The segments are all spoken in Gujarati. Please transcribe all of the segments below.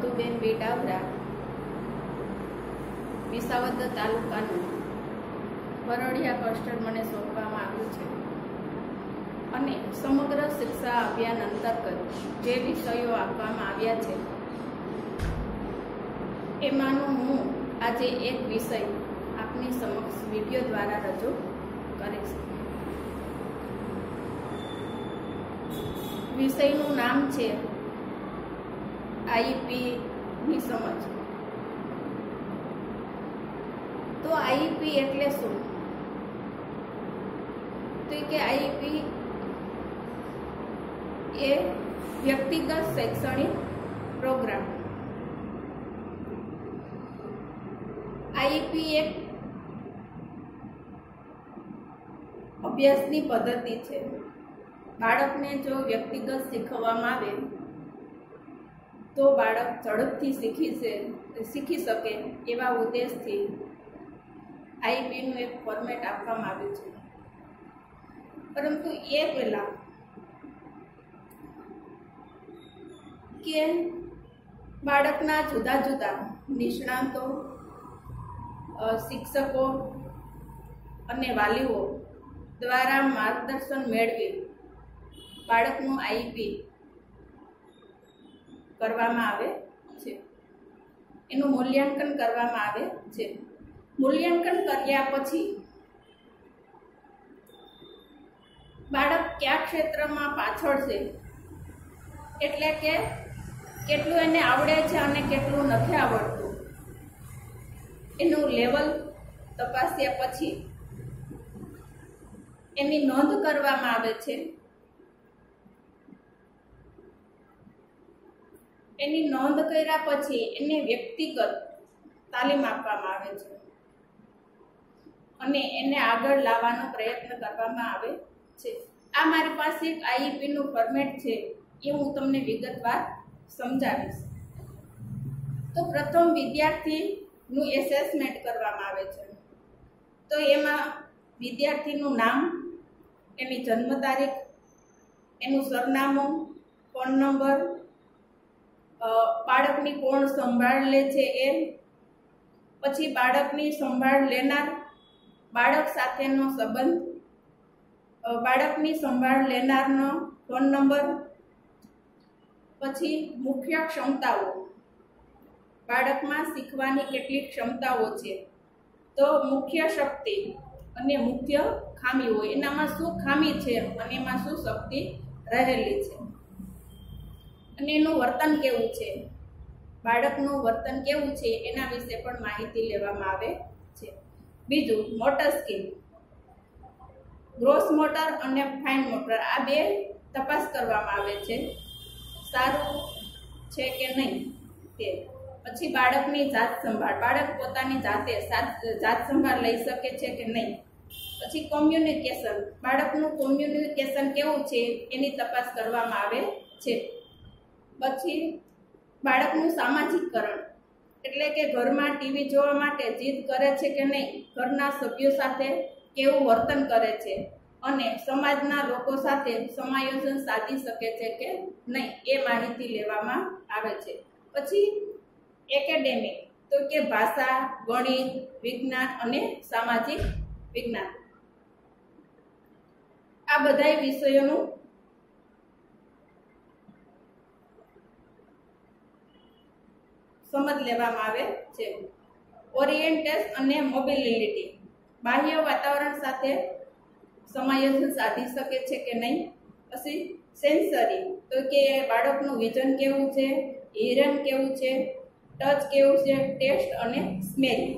નંદુબેન બેડાવરા વિસાવદર તાલુકાનું બરોડિયા ક્લસ્ટર મને સોંપવામાં આવ્યું છે અને સમગ્ર શિક્ષા અભિયાન અંતર્ગત જે વિષયો આપવામાં આવ્યા છે એમાંનો હું આજે એક વિષય આપની સમક્ષ વિડીયો દ્વારા રજૂ કરીશ। વિષયનું નામ છે આઈઈપીની સમજ। તો આઈઈપી એટલે શું? તો કે આઈઈપી એ વ્યક્તિગત શૈક્ષણિક પ્રોગ્રામ। આઈઈપી એક અભ્યાસની પદ્ધતિ છે। બાળકને જો વ્યક્તિગત શીખવવામાં આવે તો બાળક ઝડપથી શીખી શકે એવા ઉદ્દેશથી આઈઈપીનું એક ફોર્મેટ આપવામાં આવ્યું છે। પરંતુ એ પહેલાં કે બાળકના જુદા જુદા નિષ્ણાતો, શિક્ષકો અને વાલીઓ દ્વારા માર્ગદર્શન મેળવી બાળકનું આઈઈપી કરવામાં આવે છે, એનું મૂલ્યાંકન કરવામાં આવે છે। મૂલ્યાંકન કર્યા પછી બાળક કયા ક્ષેત્રમાં પાછળ છે, એટલે કે કેટલું એને આવડે છે અને કેટલું નથી આવડતું, એનું લેવલ તપાસ્યા પછી એની નોંધ કરવામાં આવે છે। એની નોંધ કર્યા પછી એને વ્યક્તિગત તાલીમ આપવામાં આવે છે અને એને આગળ લાવવાનો પ્રયત્ન કરવામાં આવે છે। આ મારી પાસે એક આઈઈપીનું ફોર્મેટ છે, એ હું તમને વિગતવાર સમજાવીશ। તો પ્રથમ વિદ્યાર્થીનું એસેસમેન્ટ કરવામાં આવે છે। તો એમાં વિદ્યાર્થીનું નામ, એની જન્મ તારીખ, એનું સરનામું, ફોન નંબર, બાળકની કોણ સંભાળ લે છે એ, પછી બાળકની સંભાળ લેનાર, બાળક સાથેનો સંબંધ, બાળકની સંભાળ લેનારનો ફોન નંબર, પછી મુખ્ય ક્ષમતાઓ, બાળકમાં શીખવાની કેટલી ક્ષમતાઓ છે, તો મુખ્ય શક્તિ અને મુખ્ય ખામીઓ, એનામાં શું ખામી છે અને એમાં શું શક્તિ રહેલી છે, અને એનું વર્તન કેવું છે, બાળકનું વર્તન કેવું છે એના વિશે પણ માહિતી લેવામાં આવે છે। બીજું, મોટર સ્કિલ, ગ્રોસ મોટર અને ફાઇન મોટર, આ બે તપાસ કરવામાં આવે છે, સારું છે કે નહીં તે। પછી બાળકની જાત સંભાળ, બાળક પોતાની જાત સંભાળ લઈ શકે છે કે નહીં। પછી કોમ્યુનિકેશન, બાળકનું કોમ્યુનિકેશન કેવું છે એની તપાસ કરવામાં આવે છે। પછી બાળકનું સામાજિકકરણ, એટલે કે ઘરમાં ટીવી જોવા માટે જીદ કરે છે કે નહીં, ઘરના સભ્યો સાથે કેવું વર્તન કરે છે અને સમાજના લોકો સાથે સમાયોજન સાધી શકે છે કે નહીં, એ માહિતી લેવામાં આવે છે। પછી એકેડેમિક, તો કે ભાષા, ગણિત, વિજ્ઞાન અને સામાજિક વિજ્ઞાન, આ બધા વિષયોનું સમજ લેવામાં આવે છે। ઓરિએન્ટેશન અને મોબિલિટી, બાહ્ય વાતાવરણ સાથે સમાયોજન સાધી શકે છે કે નહીં। પછી સેન્સરી, તો કે બાળકનું વિઝન કેવું છે, હિયરિંગ કેવું છે, ટચ કેવું છે, ટેસ્ટ અને સ્મેલિંગ।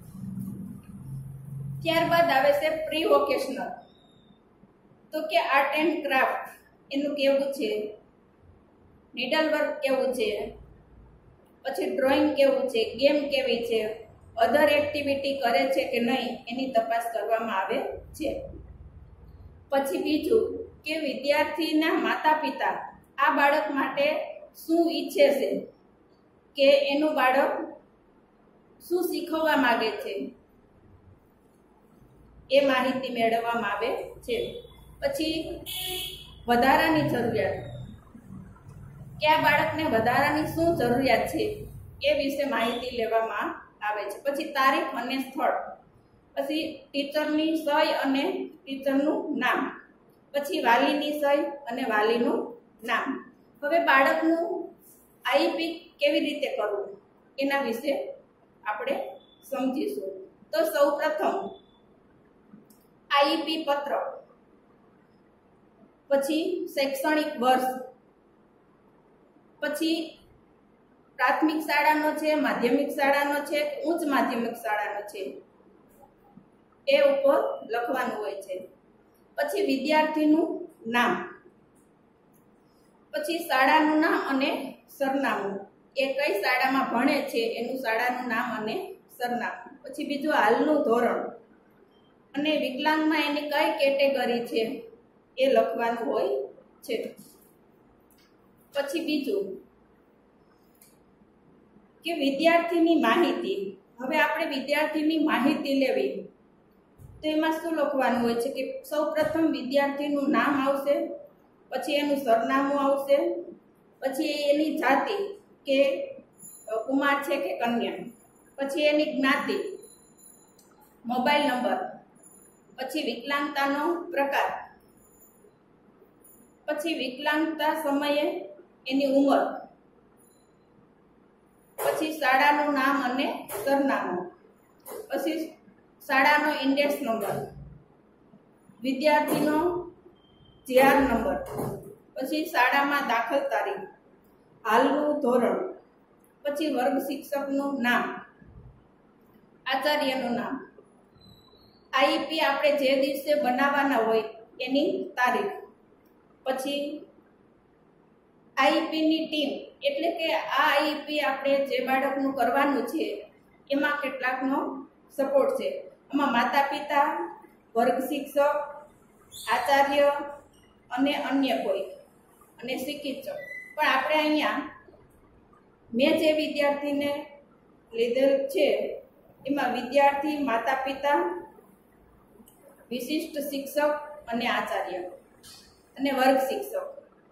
ત્યારબાદ આવે છે પ્રી વોકેશનલ, તો કે આર્ટ એન્ડ ક્રાફ્ટ, એનું કેવું છે, નીડલ વર્ક કેવું છે, પછી ડ્રોઈંગ કેવું છે, ગેમ કેવી છે, અધર એક્ટિવિટી કરે છે કે નહીં એની તપાસ કરવામાં આવે છે। પછી બીજું કે વિદ્યાર્થીના માતા પિતા આ બાળક માટે શું ઈચ્છે છે, કે એનું બાળક શું શીખવવા માંગે છે એ માહિતી મેળવવામાં આવે છે। પછી વધારાની જરૂરિયાત, કે આ બાળકને વધારાની શું જરૂરિયાત છે એ વિશે માહિતી લેવામાં આવે છે। પછી તારીખ અને સ્થળ, પછી ટીચરની સહી અને ટીચરનું નામ, પછી વાલીની સહી અને વાલીનું નામ। હવે બાળકનું આઈપી કેવી રીતે કરવું એના વિશે આપણે સમજીશું। તો સૌપ્રથમ આઈપી પત્ર, પછી શૈક્ષણિક વર્ષ, પછી પ્રાથમિક શાળાનો છે, માધ્યમિક શાળાનો છે, ઉચ્ચ માધ્યમિક શાળાનો છે એ ઉપર લખવાનું હોય છે। પછી વિદ્યાર્થીનું નામ, પછી શાળાનું નામ અને સરનામું, એ કઈ શાળામાં ભણે છે એનું શાળાનું નામ અને સરનામું। પછી બીજું હાલનું ધોરણ અને વિકલાંગમાં એની કઈ કેટેગરી છે એ લખવાનું હોય છે। પછી બીજું કે વિદ્યાર્થીની માહિતી। હવે આપણે વિદ્યાર્થીની માહિતી લેવી તો એમાં શું લખવાનું હોય છે કે સૌપ્રથમ વિદ્યાર્થીનું નામ આવશે, પછી એનું સરનામું આવશે, પછી એની જાતિ કે કુમાર છે કે કન્યા, પછી એની જ્ઞાતિ, મોબાઈલ નંબર, પછી વિકલાંગતાનો પ્રકાર, પછી વિકલાંગતા સમયે એની ઉંમર, પછી શાળાનું નામ અને સરનામું, પછી શાળાનો ઇન્ડેક્સ નંબર, વિદ્યાર્થીનો જીઆર નંબર, પછી શાળામાં દાખલ તારીખ, હાલનું ધોરણ, પછી વર્ગ શિક્ષકનું નામ, આચાર્યનું નામ, આઈપી આપણે જે દિવસે બનાવવાના હોય એની તારીખ, પછી આઈપીની ટીમ એટલે કે આ આઈપી આપણે જે બાળકનું કરવાનું છે એમાં કેટલાકનો સપોર્ટ છે। એમાં માતા પિતા, વર્ગ શિક્ષક, આચાર્ય અને અન્ય કોઈ અને શિક્ષક। પણ આપણે અહીંયા મેં જે વિદ્યાર્થીને લીધેલ છે એમાં વિદ્યાર્થી, માતા પિતા, વિશિષ્ટ શિક્ષક અને આચાર્ય અને વર્ગ શિક્ષક।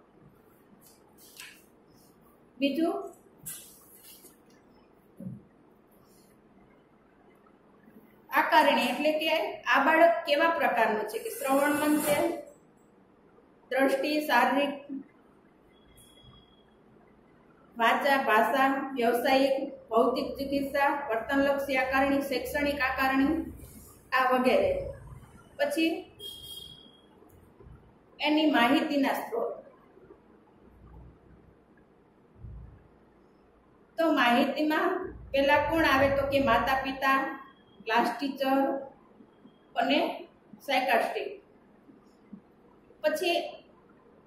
બીજું આકારણી એટલે કે આ બાળક કેવા પ્રકારનું છે કે શ્રવણમન છે, દ્રષ્ટિ, શારીરિક, વાચા, ભાષા, વ્યવસાયિક, ભૌતિક ચિકિત્સા, વર્તનલક્ષી આકારણી, શૈક્ષણિક આકારણી આ વગેરે। પછી એની માહિતીના સ્ત્રોત, તો માહિતીમાં પેલા કોણ આવે તો કે માતા પિતા, ક્લાસ ટીચર અને સાયકાસ્ટિક। પછી